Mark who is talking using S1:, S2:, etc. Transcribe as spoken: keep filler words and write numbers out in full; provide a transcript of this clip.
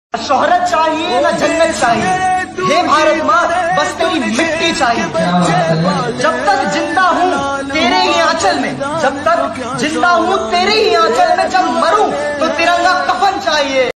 S1: शोहरत चाहिए न जन्नत चाहिए, हे भारत माँ बस तेरी मिट्टी चाहिए। जब तक जिंदा हूँ तेरे ही आंचल में, जब तक जिंदा हूँ तेरे ही आंचल में, जब मरूं तो तिरंगा कफन चाहिए।